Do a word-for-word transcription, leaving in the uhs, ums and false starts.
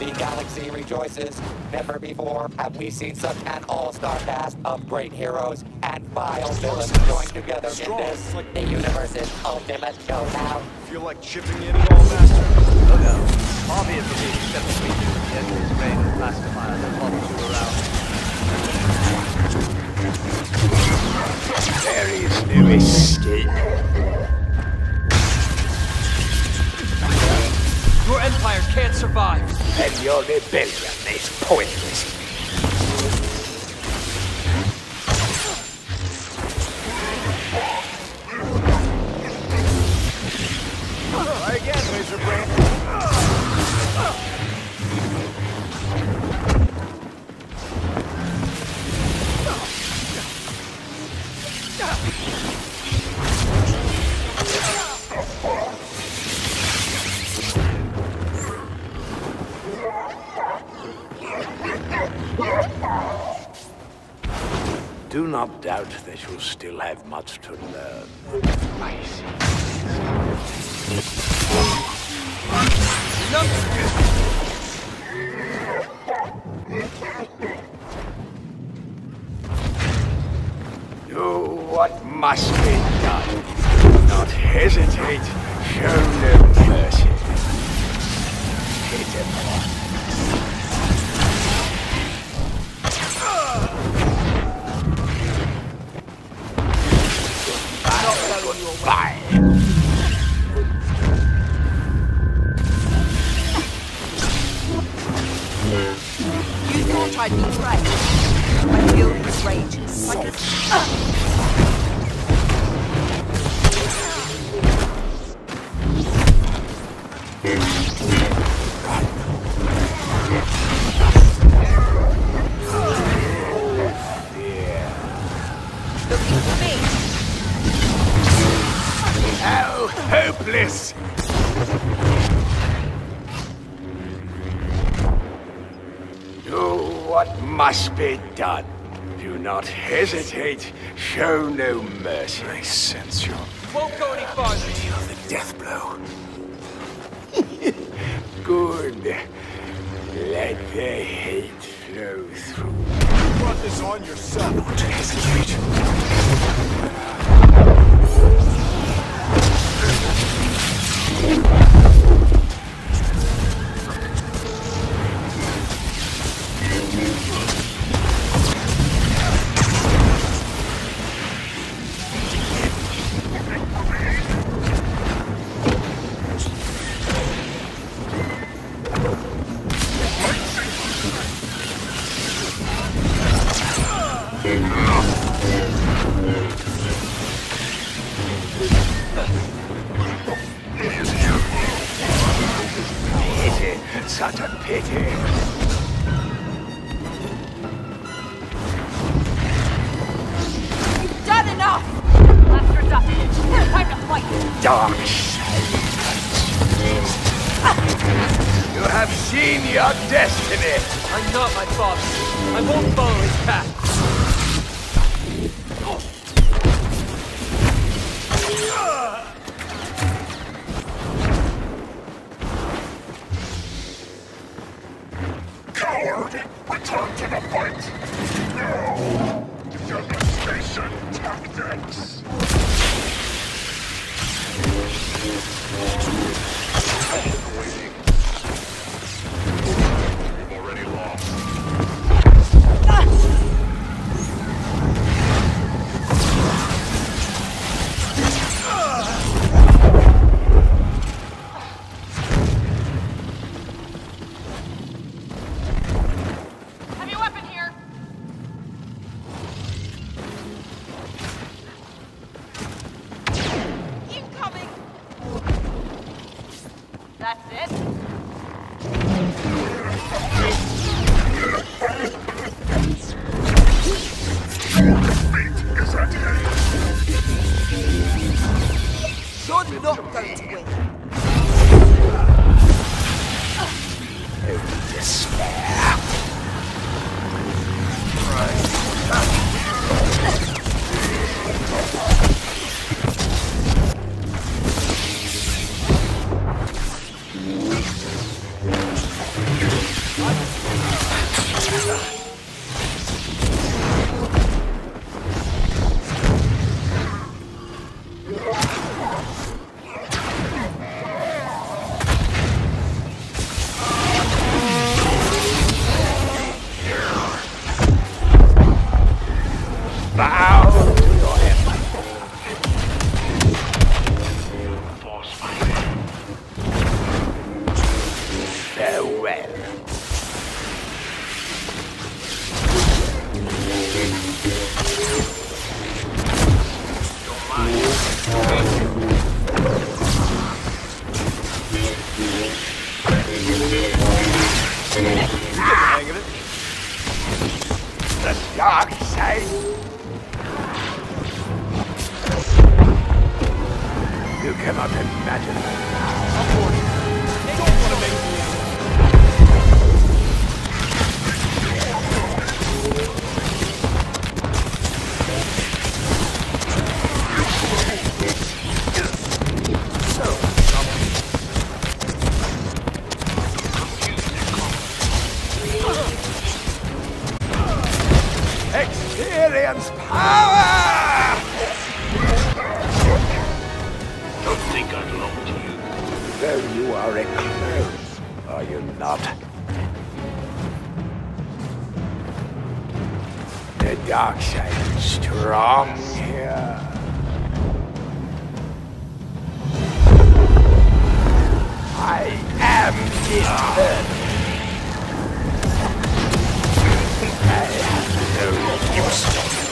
The galaxy rejoices. Never before have we seen such an all-star cast of great heroes and vile villains joined together in this, the universe's ultimate showdown. Feel like chipping in at all, Master? Oh no. Obviously, except that we do the end of his reign of Plastamire that follows you around. There is no escape. Your empire can't survive. And your rebellion is pointless. Try again, Laser Brain. Do not doubt that you'll still have much to learn. I see. Do what must be done. Do not hesitate. Show no mercy. Pitiful. Goodbye. You thought I'd be brave. I feel his rage like a... Looking for me. How hopeless! Do what must be done. Do not hesitate. Show no mercy. I sense your... Won't go any farther. Deal the death blow. Good. Let the hate flow through. You brought this on yourself. Don't hesitate. Pity, such a pity. You've done enough! Master's up. Time to fight. Dark silence. You have seen your destiny. I'm not my father. I won't follow his path. Coward! Return to the fight! No! Devastation tactics! We've already lost. Heavy weapon here! Incoming! That's it? Fate is at hand. You're not going to win. Despair. Bow to your empire. Farewell. Hang of it. The dark side. You cannot imagine Don't want to make me experience power! Don't think I belong to you. Though you are a clone, are you not? The dark side is strong here. I am eternal. I have no use for